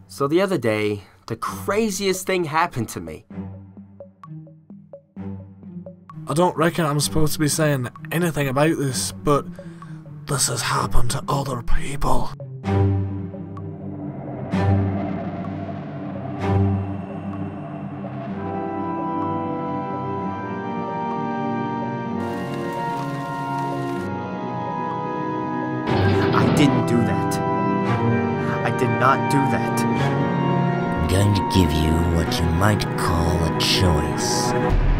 So the other day, the craziest thing happened to me. I don't reckon I'm supposed to be saying anything about this, but this has happened to other people. I didn't do that. I did not do that. I'm going to give you what you might call a choice.